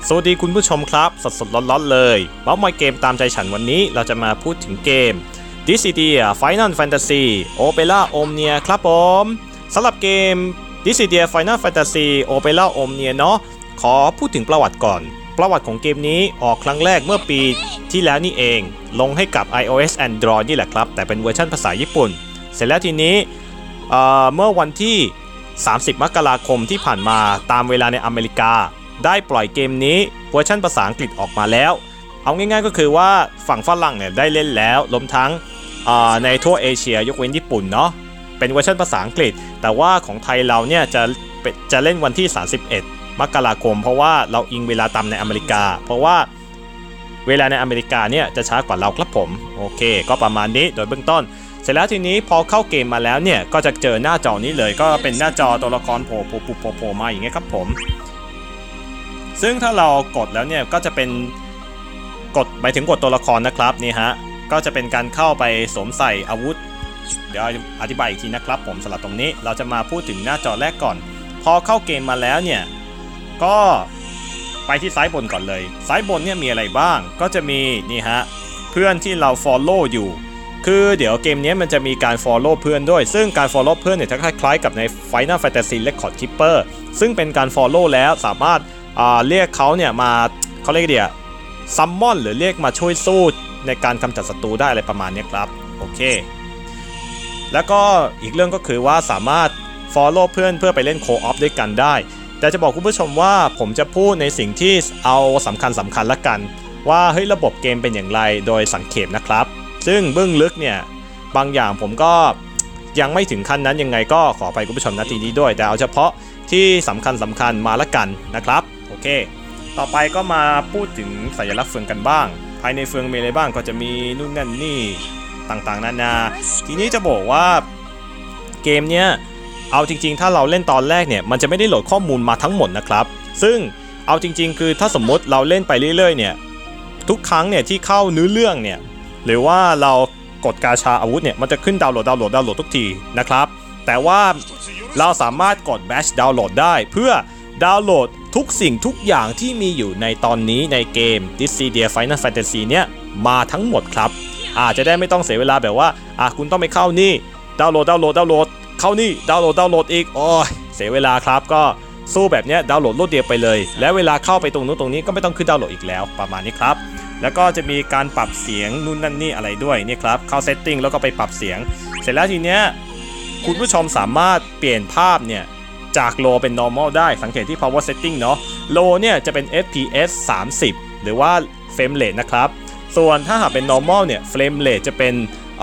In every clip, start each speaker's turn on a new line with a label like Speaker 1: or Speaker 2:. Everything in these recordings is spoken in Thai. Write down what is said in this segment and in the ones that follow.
Speaker 1: สวัสดีคุณผู้ชมครับสดร้อนๆเลยเมาส์มอยเกมตามใจฉันวันนี้เราจะมาพูดถึงเกม Dissidia Final Fantasy Opera Omnia ครับผมสำหรับเกม Dissidia Final Fantasy Opera Omnia เนาะขอพูดถึงประวัติก่อนประวัติของเกมนี้ออกครั้งแรกเมื่อปีที่แล้วนี่เองลงให้กับ iOS Android นี่แหละครับแต่เป็นเวอร์ชันภาษาญี่ปุ่นเสร็จแล้วทีนี้เมื่อวันที่30 มกราคมที่ผ่านมาตามเวลาในอเมริกาได้ปล่อยเกมนี้เวอร์ชันภาษาอังกฤษออกมาแล้วเอาง่ายๆก็คือว่าฝั่งฝรั่งเนี่ยได้เล่นแล้วรวมทั้งในทั่วเอเชียยกเว้นญี่ปุ่นเนาะเป็นเวอร์ชันภาษาอังกฤษแต่ว่าของไทยเราเนี่ยจะเล่นวันที่31 มกราคมเพราะว่าเราอิงเวลาตามในอเมริกาเพราะว่าเวลาในอเมริกาเนี่ยจะช้ากว่าเราครับผมโอเคก็ประมาณนี้โดยเบื้องต้นเสร็จแล้วทีนี้พอเข้าเกมมาแล้วเนี่ยก็จะเจอหน้าจอนี้เลยก็เป็นหน้าจอตัวละครโผล่มาอย่างเงี้ยครับผมซึ่งถ้าเรากดแล้วเนี่ยก็จะเป็นหมายถึงกดตัวละครนะครับนี่ฮะก็จะเป็นการเข้าไปสวมใส่อาวุธเดี๋ยวอธิบายอีกทีนะครับผมสำหรับตรงนี้เราจะมาพูดถึงหน้าจอแรกก่อนพอเข้าเกมมาแล้วเนี่ยก็ไปที่ซ้ายบนก่อนเลยซ้ายบนเนี่ยมีอะไรบ้างก็จะมีนี่ฮะเพื่อนที่เรา follow อยู่คือเดี๋ยวเกมนี้มันจะมีการ follow เพื่อนด้วยซึ่งการ follow เพื่อนเนี่ยจะคล้ายๆกับใน Final Fantasy Record Keeper ซึ่งเป็นการ follow แล้วสามารถเรียกเขาเนี่ยมาเขาเรียกเดี๋ยวซัมมอนหรือเรียกมาช่วยสู้ในการกำจัดศัตรูได้อะไรประมาณนี้ครับโอเคแล้วก็อีกเรื่องก็คือว่าสามารถ follow เพื่อไปเล่น co-op ด้วยกันได้แต่จะบอกคุณผู้ชมว่าผมจะพูดในสิ่งที่เอาสำคัญละกันว่าเฮ้ยระบบเกมเป็นอย่างไรโดยสังเขปนะครับซึ่งเบื้องลึกเนี่ยบางอย่างผมก็ยังไม่ถึงขั้นนั้นยังไงก็ขอไปคุณผู้ชมนาทีนี้ด้วยแต่เอาเฉพาะที่สำคัญมาละกันนะครับโอเคต่อไปก็มาพูดถึงสัญลักษณ์เฟืองกันบ้างภายในเฟืองมีอะไรบ้างก็จะมีนู่นนั่นนี่ต่างๆนานาทีนี้จะบอกว่าเกมเนี้ยเอาจริงๆถ้าเราเล่นตอนแรกเนี่ยมันจะไม่ได้โหลดข้อมูลมาทั้งหมดนะครับซึ่งเอาจริงๆคือถ้าสมมติเราเล่นไปเรื่อยๆเนี่ยทุกครั้งเนี่ยที่เข้าเนื้อเรื่องเนี่ยหรือว่าเรากดกาชาอาวุธเนี่ยมันจะขึ้นดาวน์โหลดทุกทีนะครับแต่ว่าเราสามารถกด Batch ดาวน์โหลดได้เพื่อดาวน์โหลดทุกสิ่งทุกอย่างที่มีอยู่ในตอนนี้ในเกม Dissidia Final Fantasy เนี่ยมาทั้งหมดครับอาจจะได้ไม่ต้องเสียเวลาแบบว่าคุณต้องไปเข้านี่ดาวน์โหลดเข้านี่ดาวน์โหลดอีกโอ้ยเสียเวลาครับก็สู้แบบเนี้ยดาวน์โหลดรวดเดียวไปเลยและเวลาเข้าไปตรงนู้นตรงนี้ก็ไม่ต้องขึ้นดาวน์โหลดอีกแล้วประมาณนี้ครับแล้วก็จะมีการปรับเสียงนู่นนั่นนี่อะไรด้วยนี่ครับเข้า setting แล้วก็ไปปรับเสียงเสร็จแล้วทีเนี้ยคุณผู้ชมสามารถเปลี่ยนภาพเนี่ยจาก low เป็น normal ได้สังเกตที่ power setting เนาะ low เนี่ยจะเป็น fps 30หรือว่า frame rate นะครับส่วนถ้าหากเป็น normal เนี่ย frame rate จะเป็น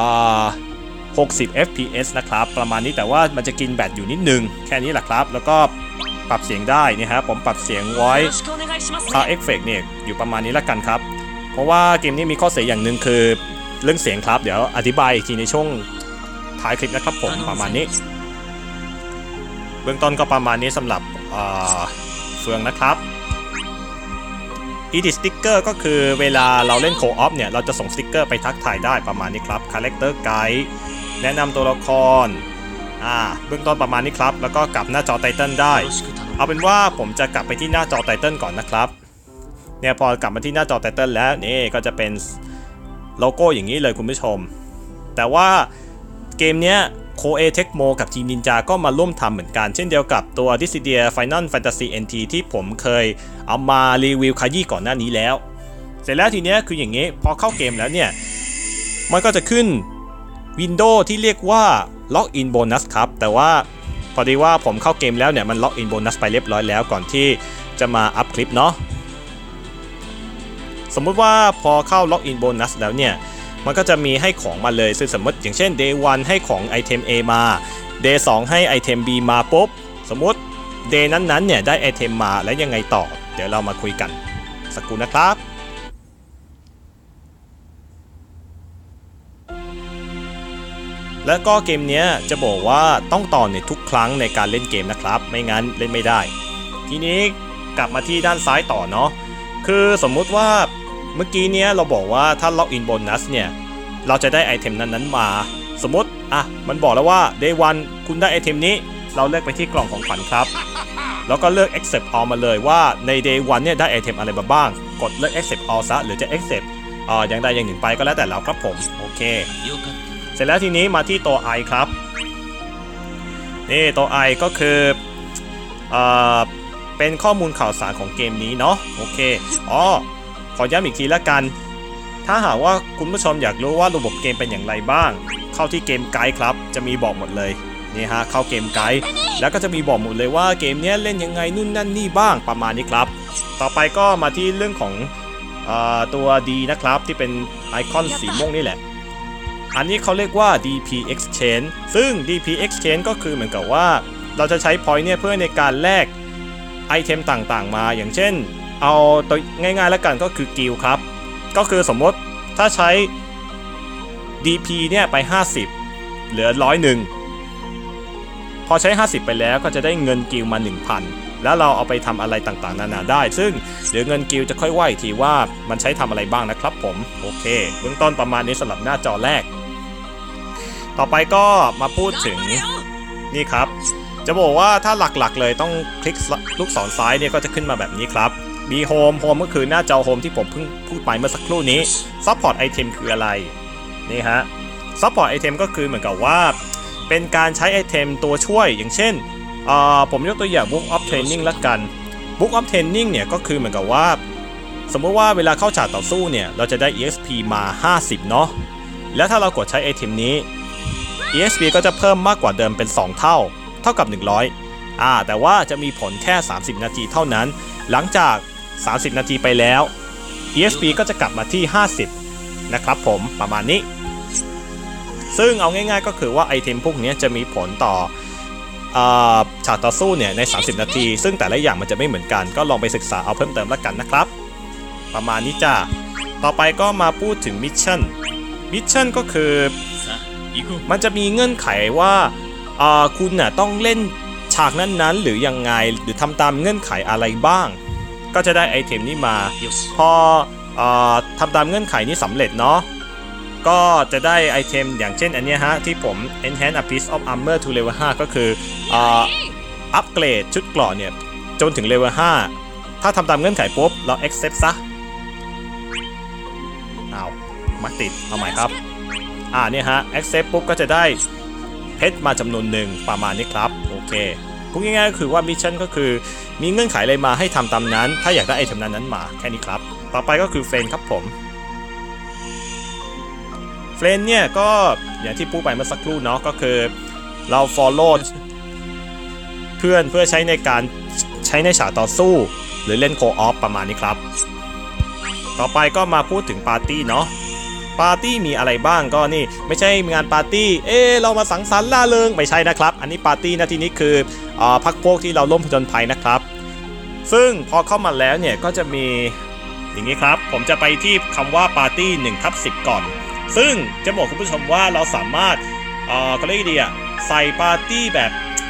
Speaker 1: 60 fps นะครับประมาณนี้แต่ว่ามันจะกินแบตอยู่นิดนึงแค่นี้แหละครับแล้วก็ปรับเสียงได้นี่ฮะผมปรับเสียงไว้ sound effect เนี่ยอยู่ประมาณนี้ละกันครับเพราะว่าเกมนี้มีข้อเสียอย่างหนึ่งคือเรื่องเสียงครับเดี๋ยวอธิบายอีกทีในช่วงท้ายคลิปนะครับผมประมาณนี้เบื้องต้นก็ประมาณนี้สำหรับเฟืองนะครับEdit Sticker ก็คือเวลาเราเล่น Co-op เนี่ยเราจะส่งสติ๊กเกอร์ไปทักทายได้ประมาณนี้ครับ Character Guide แนะนำตัวละครเบื้องต้นประมาณนี้ครับแล้วก็กลับหน้าจอไตเติ้ลได้เอาเป็นว่าผมจะกลับไปที่หน้าจอไตเติ้ลก่อนนะครับเนี่ยพอกลับมาที่หน้าจอไตเติ้ลแล้วนี่ก็จะเป็นโลโก้อย่างนี้เลยคุณผู้ชมแต่ว่าเกมเนี้ยKoei Tecmo กับทีมนินจาก็มาร่วมทำเหมือนกันเช่นเดียวกับตัว Dissidia Final Fantasy NT ที่ผมเคยเอามารีวิวขยี้ก่อนหน้านี้แล้วเสร็จแล้วทีเนี้ยคืออย่างนี้พอเข้าเกมแล้วเนี่ยมันก็จะขึ้นวินโดว์ที่เรียกว่า Login Bonus ครับแต่ว่าพอดีว่าผมเข้าเกมแล้วเนี่ยมัน Login Bonus ไปเรียบร้อยแล้วก่อนที่จะมาอัพคลิปเนาะสมมุติว่าพอเข้า Login Bonus แล้วเนี่ยมันก็จะมีให้ของมาเลยซึ่งสมมติอย่างเช่น Day 1 ให้ของไอเทม A มา Day 2 ให้ไอเทม B มาปุ๊บสมมติ Day นั้นเนี่ยได้ไอเทมมาแล้วยังไงต่อเดี๋ยวเรามาคุยกันสักครู่นะครับแล้วก็เกมนี้จะบอกว่าต้องต่อในทุกครั้งในการเล่นเกมนะครับไม่งั้นเล่นไม่ได้ทีนี้กลับมาที่ด้านซ้ายต่อเนาะคือสมมุติว่าเมื่อกี้เนี้ยเราบอกว่าถ้า Login Bonus เนี่ยเราจะได้ไอเทมนั้นมาสมมติมันบอกแล้วว่า Day 1 คุณได้ไอเทมนี้เราเลือกไปที่กล่องของขวัญครับแล้วก็เลือก accept all มาเลยว่าใน day 1เนี่ยได้ไอเทมอะไรมาบ้างกดเลือก accept all ซะหรือจะ accept อย่างใดอย่างหนึ่งไปก็แล้วแต่เราครับผมโอเคเสร็จแล้วทีนี้มาที่ตัว I ครับนี่ตัว I ก็คือเป็นข้อมูลข่าวสารของเกมนี้เนาะโอเคขอย้ำอีกทีละกันถ้าหากว่าคุณผู้ชมอยากรู้ว่าระบบเกมเป็นอย่างไรบ้างเข้าที่เกมไกด์ครับจะมีบอกหมดเลยนี่ฮะเข้าเกมไกด์แล้วก็จะมีบอกหมดเลยว่าเกมนี้เล่นยังไงนู่นนั่นนี่บ้างประมาณนี้ครับต่อไปก็มาที่เรื่องของตัว D นะครับที่เป็นไอคอนสีม่วงนี่แหละอันนี้เขาเรียกว่า DP Exchange ซึ่ง DP Exchange ก็คือเหมือนกับว่าเราจะใช้ point เนี่ยเพื่อในการแลกไอเทมต่างๆมาอย่างเช่นเอาตัวง่ายๆแล้วกันก็คือกิลครับก็คือสมมติถ้าใช้ DP เนี่ยไป50เหลือ101พอใช้50ไปแล้วก็จะได้เงินกิลมา 1,000 แล้วเราเอาไปทำอะไรต่างๆนานาได้ซึ่งเดี๋ยวเงินกิลจะค่อยว่าอีกทีว่ามันใช้ทำอะไรบ้างนะครับผมโอเคเบื้องต้นประมาณนี้สำหรับหน้าจอแรกต่อไปก็มาพูดถึงนี่ครับจะบอกว่าถ้าหลักๆเลยต้องคลิกลูกศรซ้ายเนี่ยก็จะขึ้นมาแบบนี้ครับมีโฮมก็คือหน้าจอโฮมที่ผมเพิ่งพูดไปเมื่อสักครู่นี้ซัพพอร์ตไอเทมคืออะไรนี่ฮะซัพพอร์ตไอเทมก็คือเหมือนกับว่าเป็นการใช้ไอเทมตัวช่วยอย่างเช่นผมยกตัวอย่าง Book of Training ละกัน Book of Training เนี่ยก็คือเหมือนกับว่าสมมติว่าเวลาเข้าฉากต่อสู้เนี่ยเราจะได้ EXP มา50เนาะแล้วถ้าเรากดใช้ไอเทมนี้ EXP ก็จะเพิ่มมากกว่าเดิมเป็น2เท่ากับ100แต่ว่าจะมีผลแค่30นาทีเท่านั้นหลังจาก30นาทีไปแล้ว EXP ก็จะกลับมาที่50นะครับผมประมาณนี้ซึ่งเอาง่ายๆก็คือว่าไอเทมพวกนี้จะมีผลต่อฉากต่อสู้เนี่ยใน30นาทีซึ่งแต่ละอย่างมันจะไม่เหมือนกันก็ลองไปศึกษาเอาเพิ่มเติมแล้วกันนะครับประมาณนี้จ้าต่อไปก็มาพูดถึงมิชชั่นก็คือมันจะมีเงื่อนไขว่าคุณน่ะต้องเล่นฉากนั้นๆหรือยังไงหรือทำตามเงื่อนไขอะไรบ้างก็จะได้ไอเทมนี้มาพอทำตามเงื่อนไขนี้สำเร็จเนาะก็จะได้ไอเทมอย่างเช่นอันนี้ฮะที่ผม enhance a piece of armor to level 5ก็คืออัปเกรดชุดเกราะเนี่ยจนถึงเลเวล5ถ้าทำตามเงื่อนไขปุ๊บเรา accept ซะมาติดเอาใหม่ครับเนี่ยฮะ accept ปุ๊บก็จะได้เพชรมาจำนวนหนึ่งประมาณนี้ครับโอเคพูดง่ายๆก็คือว่ามิชชั่นก็คือมีเงื่อนไขอะไรมาให้ทำตามนั้นถ้าอยากได้ไอเทมนั้นมาแค่นี้ครับต่อไปก็คือเฟรนครับผมเฟรนเนี่ยก็อย่างที่พูดไปเมื่อสักครู่เนาะก็คือเรา follow เพื่อใช้ในการใช้ในฉากต่อสู้หรือเล่นโคออฟประมาณนี้ครับต่อไปก็มาพูดถึงปาร์ตี้เนาะปาร์ตี้มีอะไรบ้างก็นี่ไม่ใช่งานปาร์ตี้เรามาสังสรรค์ล่าเริงไม่ใช่นะครับอันนี้ปาร์ตี้นะที่นี้คือพรรคพวกที่เราร่วมผจญภัยนะครับซึ่งพอเข้ามาแล้วเนี่ยก็จะมีอย่างนี้ครับผมจะไปที่คำว่าปาร์ตี้1/10ก่อนซึ่งจะบอกคุณผู้ชมว่าเราสามารถก็เรียกดีใส่ปาร์ตี้แบบ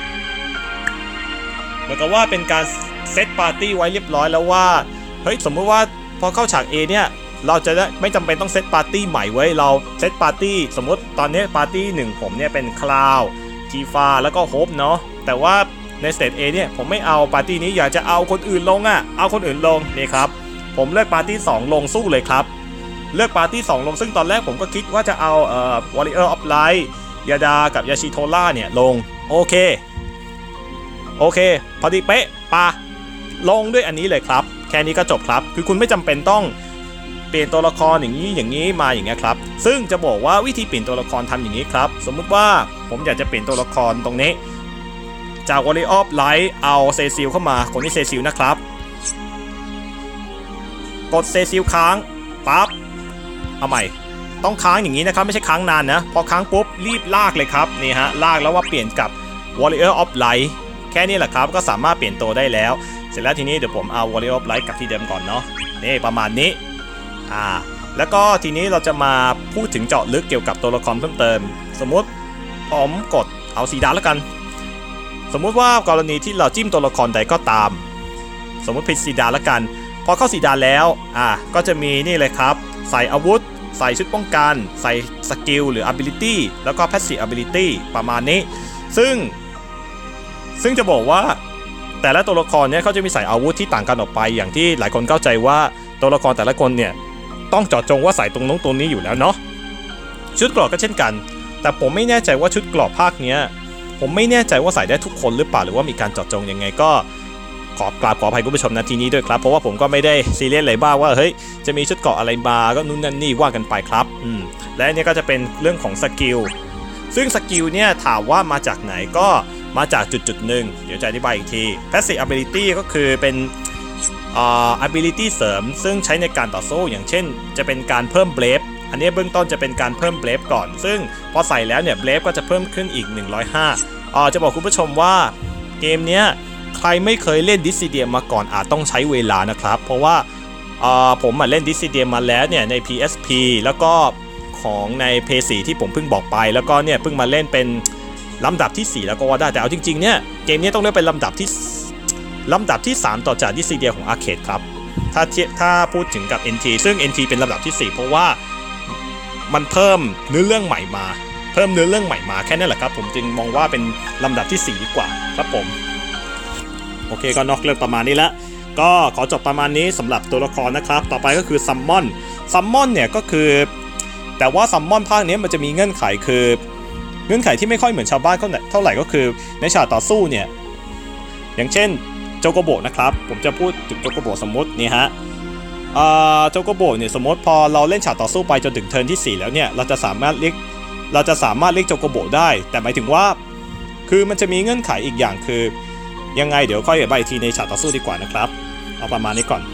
Speaker 1: เหมือนกับว่าเป็นการเซตปาร์ตี้ไว้เรียบร้อยแล้วว่าเฮ้ยสมมติว่าพอเข้าฉาก A เนี่ยเราจะได้ไม่จำเป็นต้องเซตปาร์ตี้ใหม่ไว้เราเซตปาร์ตี้สมมติตอนนี้ปาร์ตี้1ผมเนี่ยเป็นคลาวทีฟาแล้วก็โฮปเนาะแต่ว่าในสเตจ A เนี่ยผมไม่เอาปาร์ตี้นี้อยากจะเอาคนอื่นลงเอาคนอื่นลงนี่ครับผมเลือกปาร์ตี้2ลงสู้เลยครับเลือกปาร์ตี้2ลงซึ่งตอนแรกผมก็คิดว่าจะเอาWarrior of Light ยาดากับยาชิโทล่าเนี่ยลงโอเคพอดีเป๊ะลงด้วยอันนี้เลยครับแค่นี้ก็จบครับคือคุณไม่จำเป็นต้องเปลี่ยนตัวละครอย่างนี้มาอย่างเงี้ยครับซึ่งจะบอกว่าวิธีเปลี่ยนตัวละครทำอย่างนี้ครับสมมุติว่าผมอยากจะเปลี่ยนตัวละครตรงนี้จาก Warrior of Light เอาเซซิลเข้ามาคนที่เซซิลนะครับกดเซซิลค้างปั๊บเอาใหม่ต้องค้างอย่างนี้นะครับไม่ใช่ค้างนานนะพอค้างปุ๊บรีบลากเลยครับนี่ฮะลากแล้วว่าเปลี่ยนกับ Warrior of Light แค่นี้แหละครับก็สามารถเปลี่ยนตัวได้แล้วเสร็จแล้วทีนี้เดี๋ยวผมเอา Warrior of Light กลับที่เดิมก่อนเนาะนี่ประมาณนี้แล้วก็ทีนี้เราจะมาพูดถึงเจาะลึกเกี่ยวกับตัวละครเพิ่มเติมสมมุติผมกดเอาสีดาแล้วกันสมมุติว่ากรณีที่เราจิ้มตัวละครใดก็ตามสมมุติผิดสีดาแล้วกันพอเข้าสีดาแล้วก็จะมีนี่เลยครับใส่อาวุธใส่ชุดป้องกันใส่สกิลหรือ ability แล้วก็ passive ability ประมาณนี้ซึ่งซึ่งจะบอกว่าแต่ละตัวละครเนี่ยเขาจะมีใส่อาวุธที่ต่างกันออกไปอย่างที่หลายคนเข้าใจว่าตัวละครแต่ละคนเนี่ยต้องเจาะจงว่าใส่ตรงนู้นตรงนี้อยู่แล้วเนาะชุดเกราะก็เช่นกันแต่ผมไม่แน่ใจว่าชุดเกราะภาคเนี้ยผมไม่แน่ใจว่าใส่ได้ทุกคนหรือเปล่าหรือว่ามีการเจาะจงยังไงก็ขออภัยคุณผู้ชมนะทีนี้ด้วยครับเพราะว่าผมก็ไม่ได้ซีเรียสอะไรบ้างว่าเฮ้ยจะมีชุดเกราะอะไรมาก็นู่นนั่นนี่ว่ากันไปครับและอันนี้ก็จะเป็นเรื่องของสกิลซึ่งสกิลเนี่ยถามว่ามาจากไหนก็มาจากจุดหนึ่งเดี๋ยวจะอธิบายอีกที Passive Ability ก็คือเป็นability เสริมซึ่งใช้ในการต่อสู้อย่างเช่นจะเป็นการเพิ่มเบรฟอันนี้เบื้องต้นจะเป็นการเพิ่มเบรฟก่อนซึ่งพอใส่แล้วเนี่ยเบรฟก็จะเพิ่มขึ้นอีก105จะบอกคุณผู้ชมว่าเกมเนี้ยใครไม่เคยเล่น Dissidia มาก่อนอาจต้องใช้เวลานะครับเพราะว่าผมเล่น Dissidia มาแล้วเนี่ยใน PSP แล้วก็ของใน PS4 ที่ผมเพิ่งบอกไปแล้วก็เนี่ยเพิ่งมาเล่นเป็นลำดับที่4แล้วก็ว่าได้แต่เอาจริงๆเนี่ยเกมนี้ต้องเรียกเป็นลำดับที่3ต่อจาก Dissidia ของ Arcade ครับถ้าพูดถึงกับ NT ซึ่ง NT เป็นลำดับที่4เพราะว่ามันเพิ่มเนื้อเรื่องใหม่มาแค่นั้นแหละครับผมจึงมองว่าเป็นลำดับที่4ดีกว่าครับผมโอเคก็นอกเรื่องประมาณนี้ละก็ขอจบประมาณนี้สำหรับตัวละครนะครับต่อไปก็คือซัมมอนเนี่ยก็คือแต่ว่าซัมมอนภาคนี้มันจะมีเงื่อนไขคือเงื่อนไขที่ไม่ค่อยเหมือนชาวบ้านเท่าไหร่ก็คือในฉากต่อสู้เนี่ยอย่างเช่นโจโกโบนะครับผมจะพูดถึงโจโกโบสมมตินี่ฮะโจโกโบเนี่ยสมมติพอเราเล่นฉากต่อสู้ไปจนถึงเทิร์นที่4แล้วเนี่ยเราจะสามารถเรียกโจโกโบได้แต่หมายถึงว่าคือมันจะมีเงื่อนไขอีกอย่างคือยังไงเดี๋ยวค่อยอธิบายทีในฉากต่อสู้ดีกว่านะครับเอาประมาณนี้ก่อน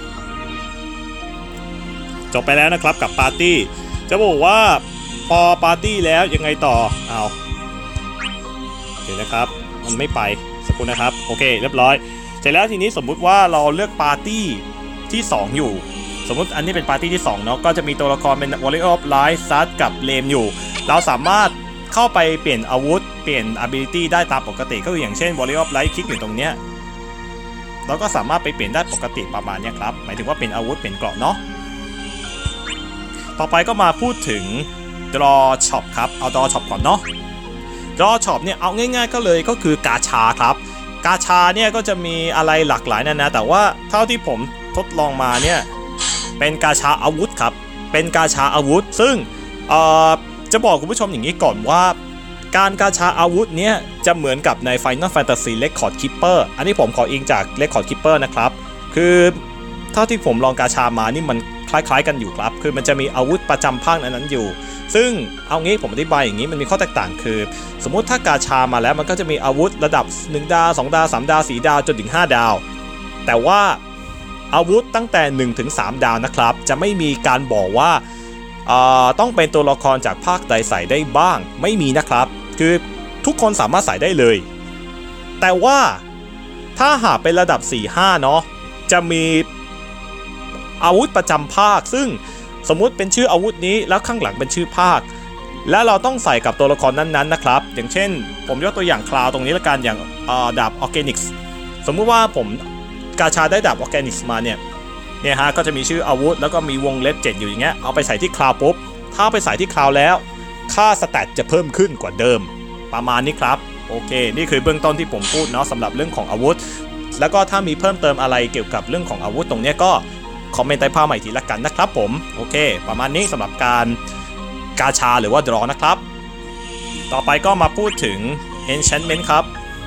Speaker 1: จบไปแล้วนะครับกับปาร์ตี้จะบอกว่าพอปาร์ตี้แล้วยังไงต่อเอาเดี๋ยวนะครับมันไม่ไปสักครู่นะครับโอเคเรียบร้อยเสร็จแล้วทีนี้สมมุติว่าเราเลือกปาร์ตี้ที่2อยู่สมมุติอันนี้เป็นปาร์ตี้ที่2เนาะก็จะมีตัวละครเป็น Warrior of Light ซัดกับเลมอยู่เราสามารถเข้าไปเปลี่ยนอาวุธเปลี่ยน ability ได้ตามปกติก็คืออย่างเช่น Warrior of Light คลิกอยู่ตรงเนี้ยเราก็สามารถไปเปลี่ยนได้ปกติประมาณนี้ครับหมายถึงว่าเป็นอาวุธเป็นเกราะเนาะต่อไปก็มาพูดถึง Draw Shop ครับเอา Draw Shop ก่อนเนาะ Draw Shop เนี่ยเอาง่ายๆก็คือกาชาครับกาชาเนี่ยก็จะมีอะไรหลากหลายนะแต่ว่าเท่าที่ผมทดลองมาเนี่ยเป็นกาชาอาวุธครับเป็นกาชาอาวุธซึ่งจะบอกคุณผู้ชมอย่างนี้ก่อนว่าการกาชาอาวุธเนี่ยจะเหมือนกับใน Final Fantasy Record Keeper อันนี้ผมขออิงจาก Record Keeper นะครับคือเท่าที่ผมลองกาชามานี่มันคล้ายๆกันอยู่ครับคือมันจะมีอาวุธประจำภาคนั้นอยู่ซึ่งเอางี้ผมอธิบายอย่างนี้มันมีข้อแตกต่างคือสมมุติถ้ากาชามาแล้วมันก็จะมีอาวุธระดับ1ดาว2ดาว3ดาว4ดาวจนถึง5ดาวแต่ว่าอาวุธตั้งแต่1ถึง3ดาวนะครับจะไม่มีการบอกว่าต้องเป็นตัวละครจากภาคใดใส่ได้บ้างไม่มีนะครับคือทุกคนสามารถใส่ได้เลยแต่ว่าถ้าหากเป็นระดับ 4-5 เนาะจะมีอาวุธประจำภาคซึ่งสมมุติเป็นชื่ออาวุธนี้แล้วข้างหลังเป็นชื่อภาคและเราต้องใส่กับตัวละครนั้นๆนะครับอย่างเช่นผมยกตัวอย่างคลาวตรงนี้ละกันอย่างดาบออร์แกนิกส์สมมุติว่าผมกาชาได้ดาบออร์แกนิกส์มาเนี่ยฮะก็จะมีชื่ออาวุธแล้วก็มีวงเล็บ7อยู่อย่างเงี้ยเอาไปใส่ที่คลาวปุ๊บถ้าไปใส่ที่คลาวแล้วค่าสแตทจะเพิ่มขึ้นกว่าเดิมประมาณนี้ครับโอเคนี่คือเบื้องต้นที่ผมพูดเนาะสำหรับเรื่องของอาวุธแล้วก็ถ้ามีเพิ่มเติมอะไรเกี่ยวกับเรื่องของอาวุธตรงนี้ก็คอมเมนต์ใต้ภาพใหม่ทีละกันนะครับผมโอเคประมาณนี้สำหรับการกาชาหรือว่าดรอนะครับต่อไปก็มาพูดถึง Enchantment ครับ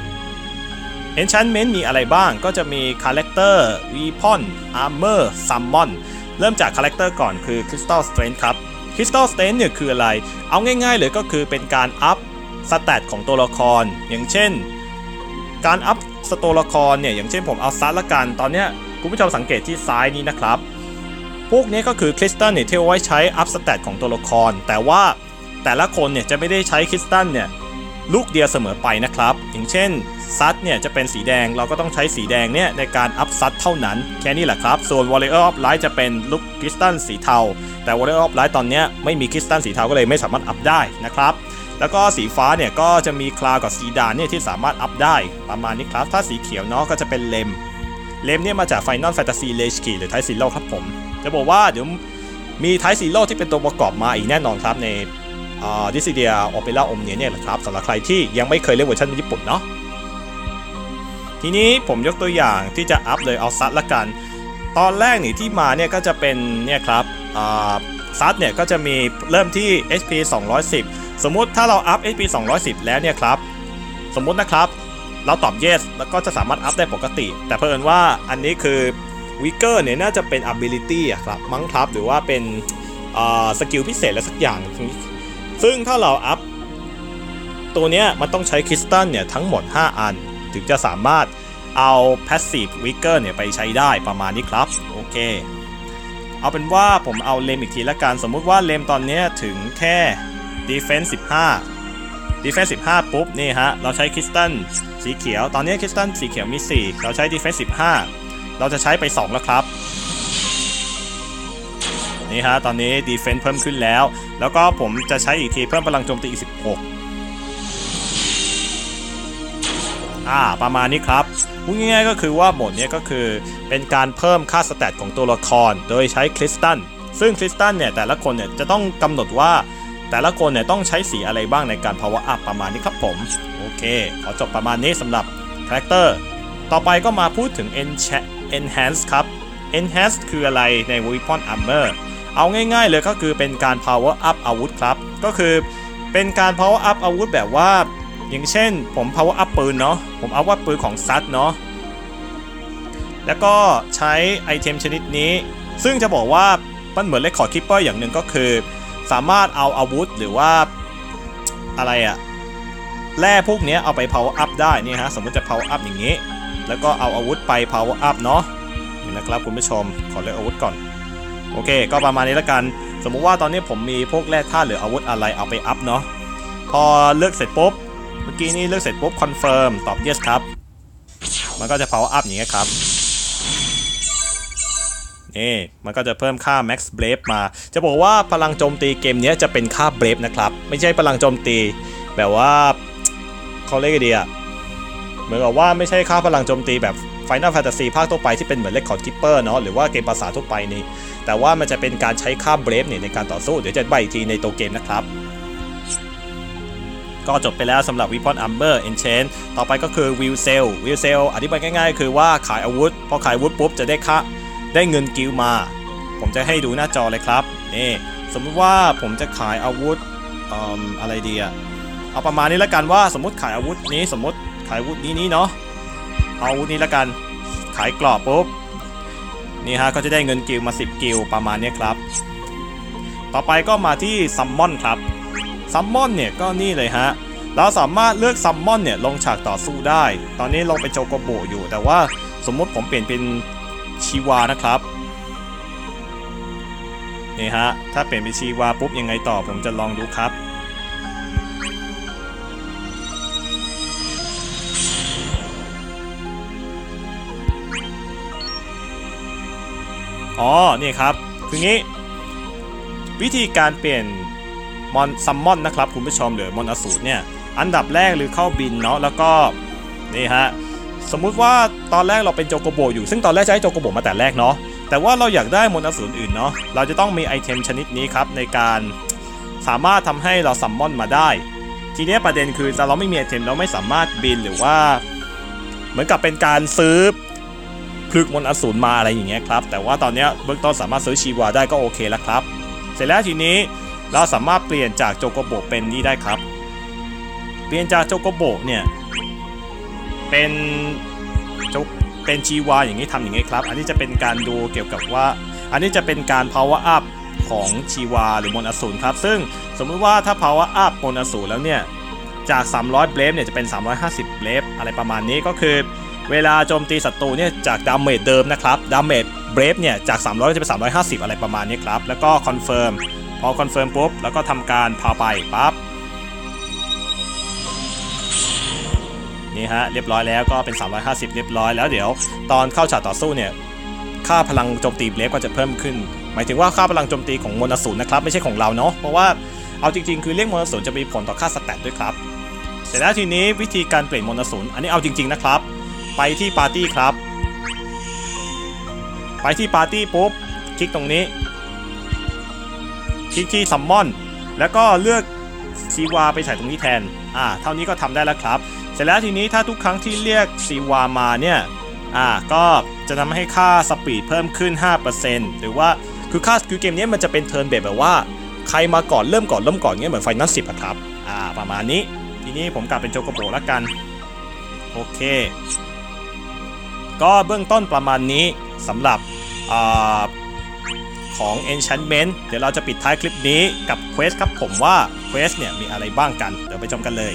Speaker 1: Enchantment มีอะไรบ้างก็จะมี Character Weapon Armor Summon เริ่มจาก Character ก่อนคือ Crystal Strength ครับ Crystal Strength เนี่ยคืออะไรเอาง่ายๆเลยก็คือเป็นการอัพสแตทของตัวละครอย่างเช่นการอัพตัวละครเนี่ยอย่างเช่นผมเอาซัดละกันตอนเนี้ยคุณผู้ชมสังเกตที่ซ้ายนี้นะครับพวกนี้ก็คือคริสตัลเนี่ยที่เอาไว้ใช้อัพสแตทของตัวละครแต่ว่าแต่ละคนเนี่ยจะไม่ได้ใช้คริสตัลเนี่ยลูกเดียวเสมอไปนะครับอย่างเช่นซัดเนี่ยจะเป็นสีแดงเราก็ต้องใช้สีแดงเนี่ยในการอัพซัดเท่านั้นแค่นี้แหละครับส่วน Warrior of Light จะเป็นลูกคริสตัลสีเทาแต่ Warrior of Light ตอนนี้ไม่มีคริสตัลสีเทาก็เลยไม่สามารถอัพได้นะครับแล้วก็สีฟ้าเนี่ยก็จะมีคลาวกับซีดานเนี่ยที่สามารถอัพได้ประมาณนี้ครับถ้าสีเขียวเนาะก็จะเป็นเลมเนี่ยมาจาก Final Fantasy Rage Key หรือ Type Zero ครับผมจะบอกว่าเดี๋ยวมี Type Zero ที่เป็นตัวประกอบมาอีกแน่นอนครับในDissidia Opera Omnia เนี่ยแหละครับสำหรับใครที่ยังไม่เคยเล่นเวอร์ชันญี่ปุ่นเนาะทีนี้ผมยกตัวอย่างที่จะอัพเลยเอาซัดละกันตอนแรกนี่ที่มาเนี่ยก็จะเป็นเนี่ยครับซัดเนี่ยก็จะมีเริ่มที่ HP 210 สมมุติถ้าเราอัพ HP 210 แล้วเนี่ยครับสมมุตินะครับเราตอบ yes แล้วก็จะสามารถอัพได้ปกติแต่เพิ่นว่าอันนี้คือ weaker เนี่ยน่าจะเป็น ability อะครับมั้งครับหรือว่าเป็นสกิลพิเศษและสักอย่างซึ่งถ้าเราอัพตัวเนี้ยมันต้องใช้คริสตัลเนี่ยทั้งหมด5อันถึงจะสามารถเอา passive weaker เนี่ยไปใช้ได้ประมาณนี้ครับโอเคเอาเป็นว่าผมเอาเลมอีกทีละกันสมมุติว่าเลมตอนนี้ถึงแค่ defense 15 ปุ๊บนี่ฮะเราใช้คริสตัลสีเขียวตอนนี้คริสตัลสีเขียวมี4เราใช้ defense 15เราจะใช้ไป2แล้วครับนี่ฮะตอนนี้ defense เพิ่มขึ้นแล้วก็ผมจะใช้อีกทีเพิ่มพลังโจมตีอีก16ประมาณนี้ครับพูดง่ายๆก็คือว่าโหมดนี้ก็คือเป็นการเพิ่มค่าสแตทของตัวละครโดยใช้คริสตัลซึ่งคริสตัลเนี่ยแต่ละคนเนี่ยจะต้องกำหนดว่าแต่ละคนเนี่ยต้องใช้สีอะไรบ้างในการ power up ประมาณนี้ครับผมโอเคขอจบประมาณนี้สำหรับคาแรคเตอร์ต่อไปก็มาพูดถึง enhance ครับ enhance คืออะไรใน weapon armor เอาง่ายๆเลยก็คือเป็นการ power up อาวุธครับก็คือเป็นการ power up อาวุธแบบว่าอย่างเช่นผม power up ปืนเนาะผมเอาว่าปืนของซัดเนาะแล้วก็ใช้ไอเทมชนิดนี้ซึ่งจะบอกว่ามันเหมือน Record Keeper อย่างหนึ่งก็คือสามารถเอาอาวุธหรือว่าอะไรอะแร่พวกนี้เอาไป power up ได้นี่ฮะสมมติจะ power up อย่างนี้แล้วก็เอาอาวุธไป power up เนาะนี่นะครับคุณผู้ชมขอเลือกอาวุธก่อนโอเคก็ประมาณนี้แล้วกันสมมุติว่าตอนนี้ผมมีพวกแร่ธาตุหรืออาวุธอะไรเอาไปอัพเนาะพอเลือกเสร็จปุ๊บเมื่อกี้นี้เลือกเสร็จปุ๊บ confirm ตอบ yes ครับมันก็จะ power up อย่างเงี้ยครับนี่มันก็จะเพิ่มค่า max brave มาจะบอกว่าพลังโจมตีเกมนี้จะเป็นค่า brave นะครับไม่ใช่พลังโจมตีแบบว่าเขาเรียกอะไรอ่ะเหมือนกับว่าไม่ใช่ค่าพลังโจมตีแบบ Final Fantasy ภาคทั่วไปที่เป็นเหมือน Record Keeper เนาะหรือว่าเกมภาษาทั่วไปนี่แต่ว่ามันจะเป็นการใช้ค่า brave เนี่ยในการต่อสู้เดี๋ยวจะใบอีกทีในตัวเกมนะครับก็จบไปแล้วสำหรับ Weapon Armor Enchant ต่อไปก็คือ Will Sell อธิบายง่ายๆคือว่าขายอาวุธพอขายอาวุธปุ๊บจะได้เงินกิลด์มาผมจะให้ดูหน้าจอเลยครับนี่สมมติว่าผมจะขายอาวุธอะไรดีอะเอาประมาณนี้ละกันว่าสมมติขายอาวุธนี้สมมติขายอาวุธนี้เนาะเอาอาวุธนี้ละกันขายกรอบปุ๊บนี่ฮะก็จะได้เงินกิลด์มา10กิลด์ประมาณนี้ครับต่อไปก็มาที่ Summon ครับซัมมอนเนี่ยก็นี่เลยฮะเราสามารถเลือกซัมมอนเนี่ยลงฉากต่อสู้ได้ตอนนี้ลงเป็นโจโกโบอยู่แต่ว่าสมมุติผมเปลี่ยนเป็นชีวานะครับนี่ฮะถ้าเปลี่ยนเป็นชีวาปุ๊บยังไงต่อผมจะลองดูครับนี่ครับคืองี้วิธีการเปลี่ยนมอนซัมมอนนะครับคุณผู้ชมหรือมอนอสูรเนี่ยอันดับแรกหรือเข้าบินเนาะแล้วก็นี่ฮะสมมุติว่าตอนแรกเราเป็นโจโกโบอยู่ซึ่งตอนแรกจะให้โจโกโบมาแต่แรกเนาะแต่ว่าเราอยากได้มอนอสูรอื่นเนาะเราจะต้องมีไอเทมชนิดนี้ครับในการสามารถทำให้เราซัมมอนมาได้ทีนี้ประเด็นคือเราไม่มีไอเทมเราไม่สามารถบินหรือว่าเหมือนกับเป็นการซื้อพลึกมอนอสูรมาอะไรอย่างเงี้ยครับแต่ว่าตอนนี้เบื้องต้นสามารถซื้อชีวาได้ก็โอเคแล้วครับเสร็จแล้วทีนี้เราสามารถเปลี่ยนจากโจโกโบเป็นนี่ได้ครับเปลี่ยนจากโจโกโบเนี่ยเป็นชีวาอย่างนี้ทำอย่างนี้ครับอันนี้จะเป็นการดูเกี่ยวกับว่าอันนี้จะเป็นการ power up ของชีวาหรือมอนอสูรครับซึ่งสมมุติว่าถ้า power up มอนอสูรแล้วเนี่ยจาก300 brave เนี่ยจะเป็น350 brave อะไรประมาณนี้ก็คือเวลาโจมตีศัตรูเนี่ยจากดาเมจเดิมนะครับดาเมจ brave เนี่ยจาก300จะเป็น350อะไรประมาณนี้ครับแล้วก็ confirmพอคอนเฟิร์มปุ๊บแล้วก็ทำการพาไปปั๊บนี่ฮะเรียบร้อยแล้วก็เป็น350เรียบร้อยแล้วเดี๋ยวตอนเข้าฉากต่อสู้เนี่ยค่าพลังโจมตีเบรฟก็จะเพิ่มขึ้นหมายถึงว่าค่าพลังโจมตีของมอนอสูรนะครับไม่ใช่ของเราเนาะเพราะว่าเอาจริงๆคือเรียกมอนอสูรจะมีผลต่อค่าสแตทด้วยครับเสร็จแล้วทีนี้วิธีการเปลี่ยนมอนอสูรอันนี้เอาจริงๆนะครับไปที่ปาร์ตี้ครับไปที่ปาร์ตี้ปุ๊บคลิกตรงนี้คลิกที่ซัมมอนแล้วก็เลือกชีวาไปใส่ตรงนี้แทนเท่านี้ก็ทำได้แล้วครับเสร็จแล้วทีนี้ถ้าทุกครั้งที่เรียกซีวามาเนี่ยก็จะทำให้ค่าสปีดเพิ่มขึ้น 5% หรือว่าคือเกมนี้มันจะเป็นเทิร์นเบสแบบว่าใครมาก่อนเริ่มก่อนเงี้ยเหมือนไฟนอล10อะครับประมาณนี้ทีนี้ผมกลับเป็นโจโกโบแล้วกันโอเคก็เบื้องต้นประมาณนี้สำหรับของ Enchantment เดี๋ยวเราจะปิดท้ายคลิปนี้กับ Quest ครับผมว่า Quest เนี่ยมีอะไรบ้างกันเดี๋ยวไปชมกันเลย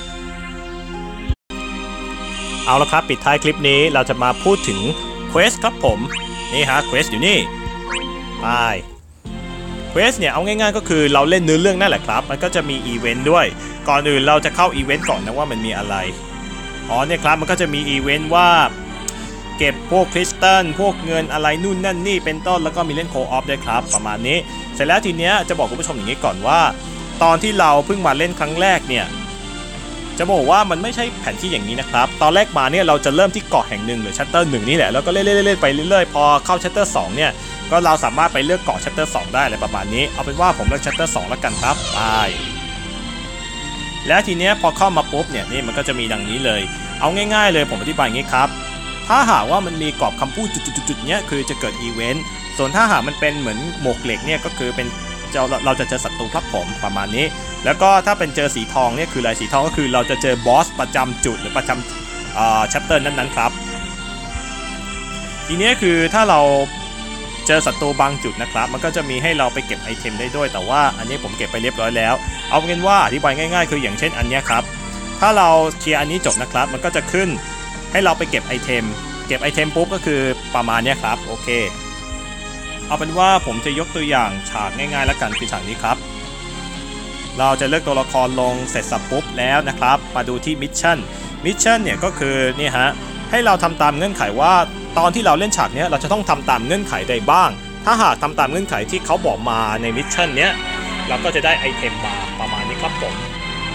Speaker 1: เอาละครับปิดท้ายคลิปนี้เราจะมาพูดถึง Quest ครับผมนี่ฮะ Quest อยู่นี่ไป Quest เนี่ยเอาง่ายๆก็คือเราเล่นเนื้อเรื่องนั่นแหละครับมันก็จะมีอีเวนต์ด้วยก่อนอื่นเราจะเข้าอีเวนต์ก่อนนะว่ามันมีอะไรเนี่ยครับมันก็จะมีอีเวนต์ว่าเก็บพวกคริสตัลพวกเงินอะไรนู่นนั่นนี่เป็นต้นแล้วก็มีเล่นโคออฟด้วยครับประมาณนี้เสร็จแล้วทีเนี้ยจะบอกคุณผู้ชมอย่างนี้ก่อนว่าตอนที่เราเพิ่งมาเล่นครั้งแรกเนี่ยจะบอกว่ามันไม่ใช่แผนที่อย่างนี้นะครับตอนแรกมาเนี่ยเราจะเริ่มที่เกาะแห่งหนึ่งหรือชัตเตอร์1นี่แหละแล้วก็เล่นไปเรื่อยๆพอเข้าชัตเตอร์2เนี่ยก็เราสามารถไปเลือกเกาะชัตเตอร์2ได้อะไรประมาณนี้เอาเป็นว่าผมเลือกชัตเตอร์2แล้วกันครับไปแล้วทีเนี้ยพอเข้ามาปุ๊บเนี่ยนี่มันก็จะมีดังนี้เลยเอาง่ายๆเลยผมอธิบายอย่างนี้ครับถ้าหากว่ามันมีกรอบคำพูดจุดๆๆเนี้ยคือจะเกิดอีเวนต์ส่วนถ้าหากมันเป็นเหมือนหมวกเหล็กเนี่ยก็คือเป็นเราจะเจอศัตรูครับผมประมาณนี้แล้วก็ถ้าเป็นเจอสีทองเนี่ยคืออะไรสีทองก็คือเราจะเจอบอสประจำจุดหรือประจำแชปเตอร์นั้นๆครับทีนี้คือถ้าเราเจอศัตรูบางจุดนะครับมันก็จะมีให้เราไปเก็บไอเทมได้ด้วยแต่ว่าอันนี้ผมเก็บไปเรียบร้อยแล้วเอาเป็นว่าอธิบายง่ายๆคืออย่างเช่นอันนี้ครับถ้าเราเคลียร์อันนี้จบนะครับมันก็จะขึ้นให้เราไปเก็บไอเทมปุ๊บก็คือประมาณนี้ครับโอเคเอาเป็นว่าผมจะยกตัวอย่างฉากง่ายๆแล้วกันคือฉากนี้ครับเราจะเลือกตัวละครลงเสร็จสับปุ๊บแล้วนะครับมาดูที่มิชชั่นเนี่ยก็คือนี่ฮะให้เราทำตามเงื่อนไขว่าตอนที่เราเล่นฉากนี้เราจะต้องทำตามเงื่อนไขใดบ้างถ้าหากทำตามเงื่อนไขที่เขาบอกมาในมิชชั่นเนี้ยเราก็จะได้ไอเทมมาประมาณนี้ครับผม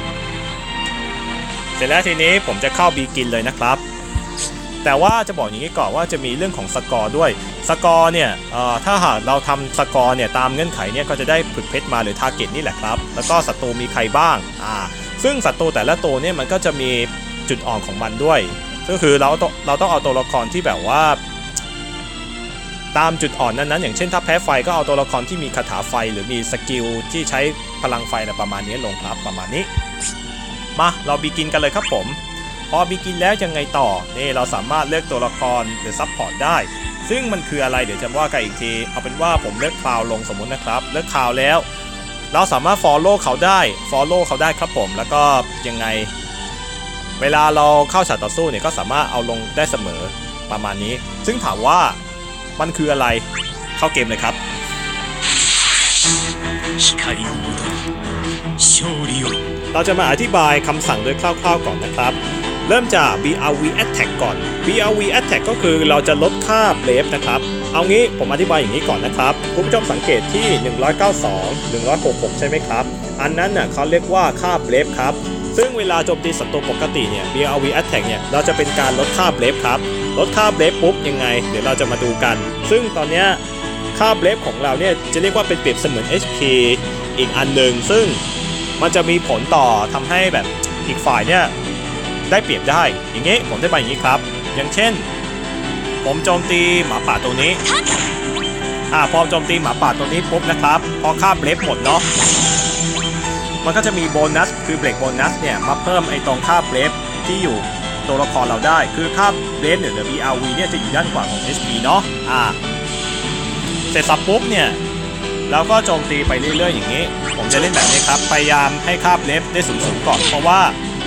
Speaker 1: เสร็จแล้วทีนี้ผมจะเข้าบีกินเลยนะครับแต่ว่าจะบอกอย่างนี้ก่อนว่าจะมีเรื่องของสกอร์ด้วยสกอร์เนี่ยถ้าหากเราทำสกอร์เนี่ยตามเงื่อนไขเนี่ยก็จะได้ผึกเพชรมาหรือทาร์เก็ตนี่แหละครับแล้วก็ศัตรูมีใครบ้างซึ่งศัตรูแต่ละตัวเนี่ยมันก็จะมีจุดอ่อนของมันด้วยก็คือเราต้องเอาตัวละครที่แบบว่าตามจุดอ่อนนั้นๆอย่างเช่นถ้าแพ้ไฟก็เอาตัวละครที่มีคาถาไฟหรือมีสกิลที่ใช้พลังไฟอะไรประมาณนี้ลงครับประมาณนี้มาเราบีกินกันเลยครับผมพอบีกินแล้วยังไงต่อนี่เราสามารถเลือกตัวละครหรือซับพอร์ตได้ซึ่งมันคืออะไรเดี๋ยวจะว่ากันอีกทีเอาเป็นว่าผมเลือกคลาวลงสมมุตินะครับเลือกคลาวแล้วเราสามารถ follow เขาได้ครับผมแล้วก็ยังไงเวลาเราเข้าฉากต่อสู้เนี่ยก็สามารถเอาลงได้เสมอประมาณนี้ซึ่งถามว่ามันคืออะไรเข้าเกมเลยครับเราจะมาอธิบายคำสั่งโดยคร่าวๆก่อนนะครับเริ่มจาก BRV Attack ก่อน BRV Attack ก็คือเราจะลดค่าเบรฟนะครับเอางี้ผมอธิบายอย่างนี้ก่อนนะครับคุณผู้ชมสังเกตที่192 166ใช่ไหมครับอันนั้นน่ะเขาเรียกว่าค่าเบรฟครับซึ่งเวลาโจมตีศัตรูปกติเนี่ย BRV Attack เนี่ยเราจะเป็นการลดค่าเบรฟครับลดค่าเบรฟปุ๊บยังไงเดี๋ยวเราจะมาดูกันซึ่งตอนนี้ค่าเบรฟของเราเนี่ยจะเรียกว่าเป็นเปรียบเสมือน HP อีกอันหนึ่งซึ่งมันจะมีผลต่อทำให้แบบอีกฝ่ายเนี่ยได้เปรียบได้อย่างงี้ผมได้ไปอย่างนี้ครับอย่างเช่นผมโจมตีหมาป่าตัวนี้พอโจมตีหมาป่าตัวนี้ปุ๊บนะครับพอค่าเบรฟหมดเนาะมันก็จะมีโบนัสคือเบรกโบนัสเนี่ยมาเพิ่มไอ้ตรงค่าเบรฟที่อยู่ตัวละครเราได้คือค่าเบรฟเนี่ยหรือ BRV เนี่ยจะอยู่ด้านขวาของ HP เนาะเสร็จสับปุ๊บเนี่ยเราก็โจมตีไปเรื่อยๆอย่างนี้ผมจะเล่นแบบนี้ครับพยายามให้ค่าเบรฟได้สูงๆก่อนเพราะว่า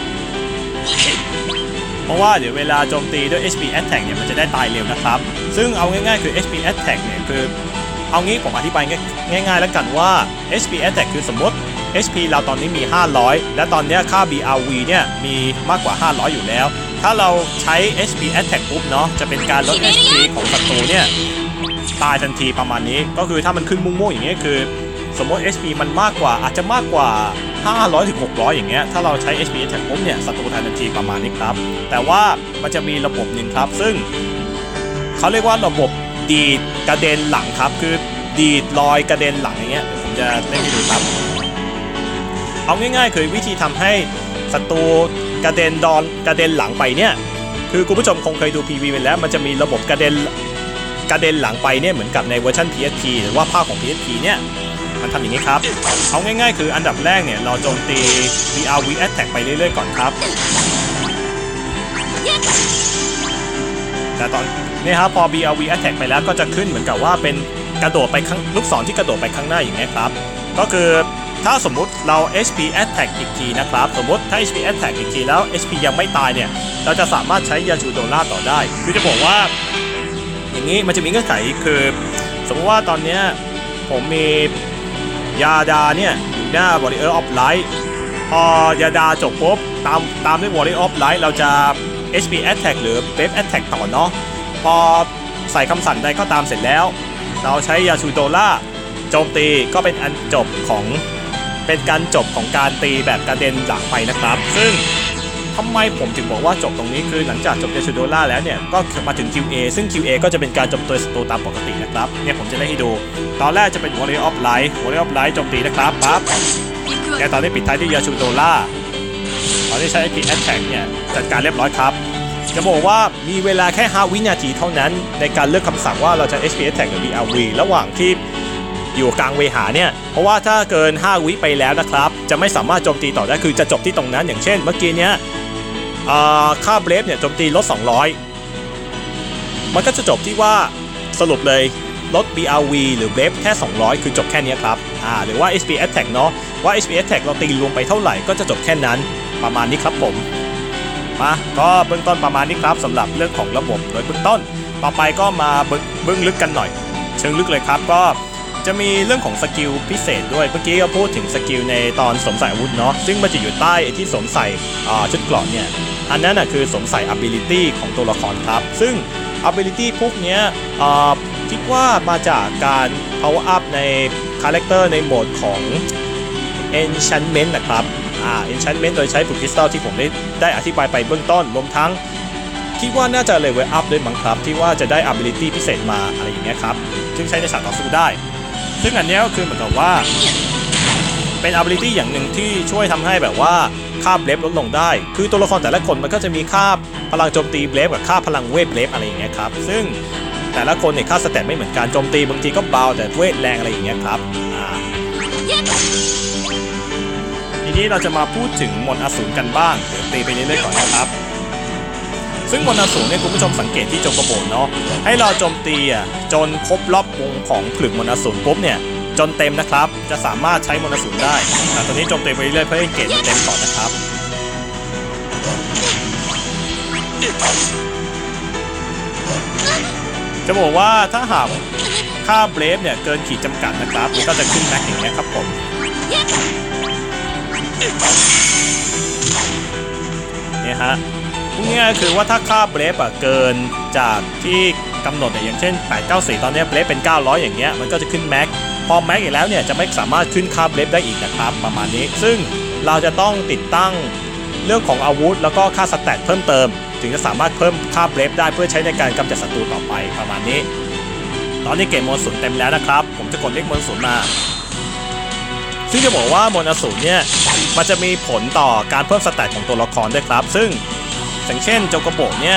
Speaker 1: เดี๋ยวเวลาโจมตีด้วย HP Attack เนี่ยมันจะได้ตายเร็วนะครับซึ่งเอาง่ายๆคือ HP Attack เนี่ยคือเอางี้ผมอธิบายง่ายๆแล้วกันว่า HP Attack คือสมมติ HP เราตอนนี้มี500และตอนนี้ค่า BRV เนี่ยมีมากกว่า500อยู่แล้วถ้าเราใช้ HP Attack ปุ๊บเนาะจะเป็นการลด HP ของศัตรูเนี่ยตายทันทีประมาณนี้ก็คือถ้ามันขึ้นม่วงๆอย่างเงี้ยคือสมมติ HP มันมากกว่าอาจจะมากกว่า500ถึง600อย่างเงี้ยถ้าเราใช้ HP Attack ปุ๊บเนี่ยศัตรูตายทันทีประมาณนี้ครับแต่ว่ามันจะมีระบบหนึ่งครับซึ่งเขาเรียกว่าระบบดีดกระเด็นหลังครับคือดีดลอยกระเด็นหลังอย่างเงี้ยผมจะเล่นให้ดูครับเอาง่ายๆคือวิธีทำให้ศัตรูกระเด็นหลังไปเนี่ยคือคุณผู้ชมคงเคยดู PV ไปแล้วมันจะมีระบบกระเด็นหลังไปเนี่ยเหมือนกับในเวอร์ชัน PSP หรือว่าภาคของ PSP เนี่ยมันทำอย่างนี้ครับเอาง่ายๆคืออันดับแรกเนี่ยเราโจมตี BRV Attack ไปเรื่อยๆก่อนครับแต่ตอนนี้ครับพอ BRV Attack ไปแล้วก็จะขึ้นเหมือนกับว่าเป็นกระโดดไปลูกศรที่กระโดดไปข้างหน้าอย่างนี้ครับก็คือถ้าสมมุติเรา HP Attack อีกทีนะครับสมมติถ้า HP Attack อีกทีแล้ว HP ยังไม่ตายเนี่ยเราจะสามารถใช้ยาชูโดล่าต่อได้คือจะบอกว่าอย่างนี้มันจะมีเงื่อนไขคือสมมติว่าตอนนี้ผมมียาดาเนี่ยอยู่หน้า Warrior of Light พอยาดาจบปุ๊บตามด้วย Warrior of Light เราจะ HP Attack หรือ Wave Attack ต่อเนาะพอใส่คำสั่งใดก็ตามเสร็จแล้วเราใช้ยาชูโดล่าโจมตีก็เป็นการจบของการตีแบบกระเด็นหลังไปนะครับซึ่งทำไมผมถึงบอกว่าจบตรงนี้คือหลังจากจบยาชูโดล่าแล้วเนี่ยก็มาถึง QA ซึ่ง QA ก็จะเป็นการโจมตีศัตรูตามปกตินะครับเนี่ยผมจะได้ให้ดูตอนแรกจะเป็น Warrior of Light โจมตีนะครับปั๊บแต่ตอนนี้ปิดท้ายด้วยยาชูโดล่าตอนนี้ใช้ IP Attack เนี่ยจัดการเรียบร้อยครับจะบอกว่ามีเวลาแค่5 วินาทีเท่านั้นในการเลือกคำสั่งว่าเราจะ HP Attack หรือ BRV ระหว่างที่อยู่กลางเวหาเนี่ยเพราะว่าถ้าเกิน5 วิไปแล้วนะครับจะไม่สามารถโจมตีต่อได้คือจะจบที่ตรงนั้นอย่างเช่นเมื่อกี้เนี้ยค่าเบรฟเนี่ยโจมตีลด200มันก็จะจบที่ว่าสรุปเลยลด BRV หรือเบรฟแค่200คือจบแค่นี้ครับหรือว่า HP Attack เนาะว่า HP Attack เราตีรวมไปเท่าไหร่ก็จะจบแค่นั้นประมาณนี้ครับผมมาก็เบื้องต้นประมาณนี้ครับสำหรับเรื่องของระบบโดยเบื้องต้นต่อไปก็มาเบื้องลึกกันหน่อยเชิงลึกเลยครับก็จะมีเรื่องของสกิลพิเศษด้วยเมื่อกี้ก็พูดถึงสกิลในตอนสวมใส่อาวุธเนาะซึ่งมันจะอยู่ใต้ที่สวมใส่ชุดเกราะเนี่ยอันนั้นคือสวมใส่ ability ของตัวละครครับซึ่ง ability พวกนี้คิดว่ามาจากการ power up ใน character ในโหมดของ enchantment นะครับenchantment โดยใช้ปุ่มคริสตัลที่ผมได้อธิบายไปเบื้องต้นรวมทั้งคิดว่าน่าจะ level up ด้วยมั้งครับที่ว่าจะได้ ability พิเศษมาอะไรอย่างเงี้ยครับซึ่งใช้ในฉากต่อสู้ได้ซึ่งอันนี้ก็คือเหมือนกับว่าเป็น ability อย่างหนึ่งที่ช่วยทำให้แบบว่าค่าเบรฟลดลงได้คือตัวละครแต่ละคนมันก็จะมีค่าพลังโจมตีเบรฟกับค่าพลังเวทเบรฟอะไรอย่างเงี้ยครับซึ่งแต่ละคนเนี่ยค่าสเตตไม่เหมือนกันโจมตีบางทีก็เบาแต่เวทแรงอะไรอย่างเงี้ยครับทีนี้เราจะมาพูดถึงมนต์อสูรกันบ้างเดี๋ยวตีไปเรื่อยๆก่อนนะครับซึ่งมนต์อสูรเนี่ยคุณผู้ชมสังเกตที่โจโกโบเนาะให้เราโจมตีจนครบรอบวงของผลึกมนต์อสูรปุ๊บเนี่ยจนเต็มนะครับจะสามารถใช้มนต์อสูรได้แต่ตอนนี้โจมตีไปเรื่อยๆเพื่อให้เกรดมันเต็มก่อนนะครับจะบอกว่าถ้าหากค่าเบรฟเนี่ยเกินขีดจำกัดนะครับมันก็จะขึ้นแม็กอย่างเงี้ยครับผมเนี่ยฮะพวกนี้คือว่าถ้าค่าเบรฟเกินจากที่กำหนดอย่างเช่น894ตอนนี้เบรฟเป็น900อย่างเงี้ยมันก็จะขึ้นแม็กพอแม็กอีกแล้วเนี่ยจะไม่สามารถขึ้นค่าเบรฟได้อีกนะครับประมาณนี้ซึ่งเราจะต้องติดตั้งเรื่องของอาวุธแล้วก็ค่าสแตทเพิ่มเติมถึงจะสามารถเพิ่มค่าเบรฟได้เพื่อใช้ในการกำจัดศัตรูต่อไปประมาณนี้ตอนนี้เกมมนต์อสูรเต็มแล้วนะครับผมจะกดเลขมนต์อสูรมาซึ่งจะบอกว่ามนต์อสูรเนี่ยมันจะมีผลต่อการเพิ่มสแตทของตัวละครด้วยครับซึ่งอย่างเช่นโจโกโบเนี่ย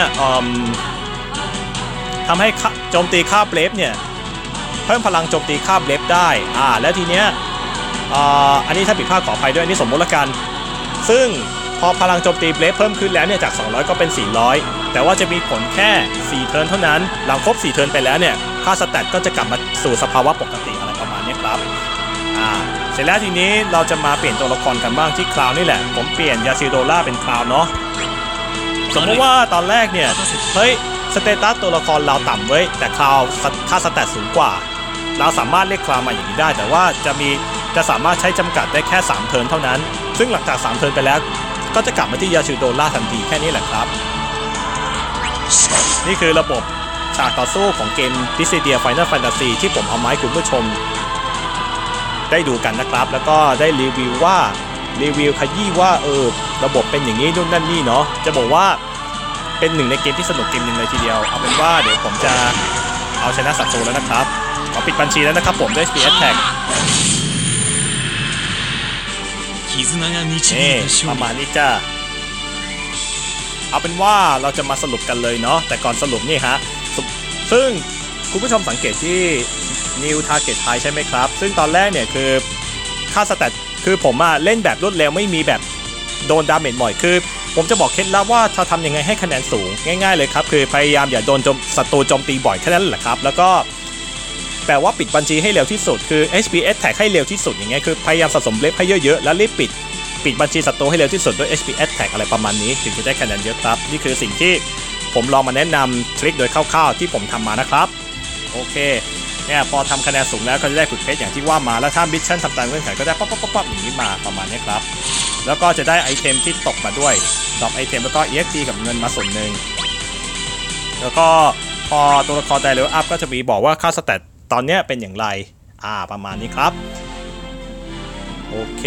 Speaker 1: ทำให้โจมตีค่าเบรฟเนี่ยเพิ่มพลังโจมตีค่าเบรฟได้แล้วทีเนี้ยอันนี้ถ้าผิดพลาดขออภัยด้วยอันนี้สมมติละกันซึ่งพอพลังโจมตีเบรฟเพิ่มขึ้นแล้วเนี่ยจาก200ก็เป็น400แต่ว่าจะมีผลแค่4เทิร์นเท่านั้นหลังครบ4เทิร์นไปแล้วเนี่ยค่าสแตทก็จะกลับมาสู่สภาวะปกติอะไรประมาณนี้ครับเสร็จแล้วทีนี้เราจะมาเปลี่ยนตัวละครกันบ้างที่คราวนี่แหละผมเปลี่ยนยาชิโดล่าเป็นคราวเนาะสมมติว่าตอนแรกเนี่ยเฮ้ยสเตตัสตัวละครเราต่ำเว้ยแต่คราวค่าสแตทสูงกว่าเราสามารถเรียกคราวมาอย่างนี้ได้แต่ว่าจะสามารถใช้จำกัดได้แค่3เทิร์นเท่านั้นซึ่งหลังจาก3เทิร์นไปแล้วก็จะกลับมาที่ยาชิโดล่าทันทีแค่นี้แหละครับนี่คือระบบฉากต่อสู้ของเกม Dissidia Final Fantasy ที่ผมเอามาให้คุณผู้ชมได้ดูกันนะครับแล้วก็ได้รีวิวขยี้ว่าระบบเป็นอย่างนี้นู่นนั่นนี่เนาะจะบอกว่าเป็นหนึ่งในเกมที่สนุกเกมหนึ่งเลยทีเดียวเอาเป็นว่าเดี๋ยวผมจะเอาชนะศัตรูแล้วนะครับขอปิดบัญชีแล้วนะครับผมด้วย Speed Attack ประมาณนี้จ้าเอาเป็นว่าเราจะมาสรุปกันเลยเนาะแต่ก่อนสรุปนี่ฮะซึ่งคุณผู้ชมสังเกตที่ New Target High ใช่ไหมครับซึ่งตอนแรกเนี่ยคือค่าสแตทคือผมเล่นแบบรวดเร็วไม่มีแบบโดนดาเมจบ่อยคือผมจะบอกเคล็ดลับว่าจะทำยังไงให้คะแนนสูงง่ายๆเลยครับคือพยายามอย่าโดนศัตรูโจมตีบ่อยแค่นั้นแหละครับแล้วก็แปลว่าปิดบัญชีให้เร็วที่สุดคือ HP Attack ให้เร็วที่สุดอย่างเงี้ยคือพยายามสะสมเล็บให้เยอะๆแล้วรีบปิดบัญชีศัตรูให้เร็วที่สุดด้วย HP Attack อะไรประมาณนี้ถึงจะได้คะแนนเยอะครับนี่คือสิ่งที่ผมลองมาแนะนำทริคโดยคร่าวๆที่ผมทำมานะครับโอเคเนี่ยพอทำคะแนนสูงแล้วก็จะได้ฝึกเพชรอย่างที่ว่ามาแล้วถ้ามิชชั่นทำตามเงื่อนไขก็ได้ป๊อปๆอย่างนี้มาประมาณนี้ครับแล้วก็จะได้ไอเทมที่ตกมาด้วยดรอปไอเทมแล้วก็ EXP กับเงินมาส่วนหนึ่งแล้วก็พอตัวละครได้เลเวลอัพก็จะมีบอกว่าค่าสแตทตอนนี้เป็นอย่างไรประมาณนี้ครับโอเค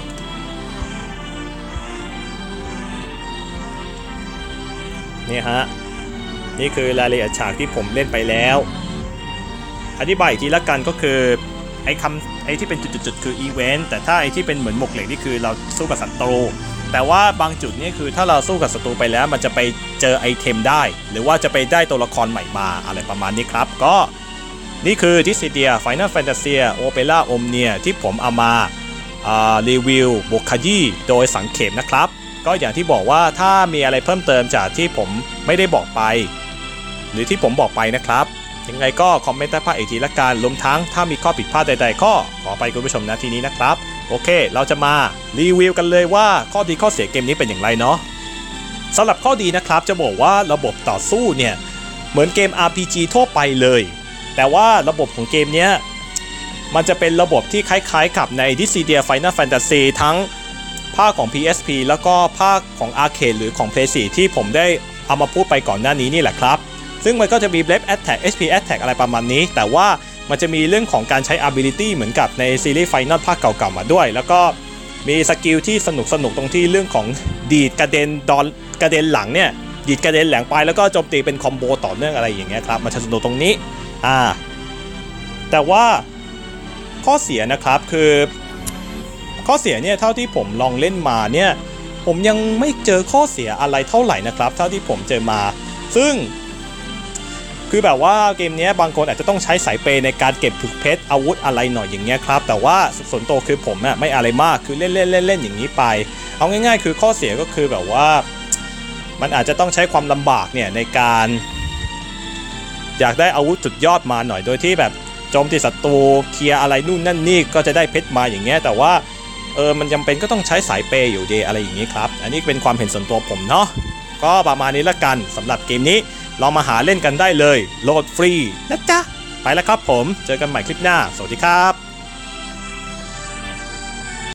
Speaker 1: นี่ฮะนี่คือรายละเอียดฉากที่ผมเล่นไปแล้วอธิบายอีกทีละกันก็คือไอ้ที่เป็นจุดๆคืออีเวนต์แต่ถ้าไอ้ที่เป็นเหมือนหมวกเหล็กนี่คือเราสู้กับศัตรูแต่ว่าบางจุดนี่คือถ้าเราสู้กับศัตรูไปแล้วมันจะไปเจอไอเทมได้หรือว่าจะไปได้ตัวละครใหม่มาอะไรประมาณนี้ครับก็นี่คือ Dissidia Final Fantasy Opera Omnia ที่ผมเอามารีวิวบวกขยี้โดยสังเขปนะครับก็อย่างที่บอกว่าถ้ามีอะไรเพิ่มเติมจากที่ผมไม่ได้บอกไปหรือที่ผมบอกไปนะครับยังไงก็คอมเมนต์ใต้ภาพอีกทีละกันรวมทั้งถ้ามีข้อผิดพลาดใดๆก็ขอไปคุณผู้ชมนะทีนี้นะครับโอเคเราจะมารีวิวกันเลยว่าข้อดีข้อเสียเกมนี้เป็นอย่างไรเนาะสำหรับข้อดีนะครับจะบอกว่าระบบต่อสู้เนี่ยเหมือนเกม RPG ทั่วไปเลยแต่ว่าระบบของเกมเนี้ยมันจะเป็นระบบที่คล้ายๆกับใน Dissidia Final Fantasy ทั้งภาคของ PSP แล้วก็ภาคของ Arcade หรือของ PS4 ที่ผมได้เอามาพูดไปก่อนหน้านี้นี่แหละครับซึ่งมันก็จะมี Blade Attack HP Attack อะไรประมาณนี้แต่ว่ามันจะมีเรื่องของการใช้ ability เหมือนกับในซีรีส์ Final ภาคเก่าๆมาด้วยแล้วก็มีสกิลที่สนุกตรงที่เรื่องของดีดกระเด็นหลังเนี่ยดีดกระเด็นหลังไปแล้วก็โจมตีเป็นคอมโบต่อเนื่องอะไรอย่างเงี้ยครับมันจะสนุกตรงนี้แต่ว่าข้อเสียนะครับคือข้อเสียเนี่ยเท่าที่ผมลองเล่นมาเนี่ยผมยังไม่เจอข้อเสียอะไรเท่าไหร่นะครับเท่าที่ผมเจอมาซึ่งคือแบบว่าเกมนี้บางคนอาจจะต้องใช้สายเปย์ในการเก็บผึกเพชรอาวุธอะไรหน่อยอย่างเงี้ยครับแต่ว่าส่วนตัวคือผมไม่อะไรมากคือเล่นอย่างนี้ไปเอาง่ายๆคือข้อเสียก็คือแบบว่ามันอาจจะต้องใช้ความลำบากเนี่ยในการอยากได้อาวุธสุดยอดมาหน่อยโดยที่แบบโจมตีศัตรูเคลียร์อะไรนู่นนั่นนี่ก็จะได้เพชรมาอย่างเงี้ยแต่ว่ามันจำเป็นก็ต้องใช้สายเปย์อยู่ดีอะไรอย่างนี้ครับอันนี้เป็นความเห็นส่วนตัวผมเนาะก็ประมาณนี้ละกันสำหรับเกมนี้ลองมาหาเล่นกันได้เลยโหลดฟรีนะจ๊ะไปแล้วครับผมเจอกันใหม่คลิปหน้าสวัสดีครับ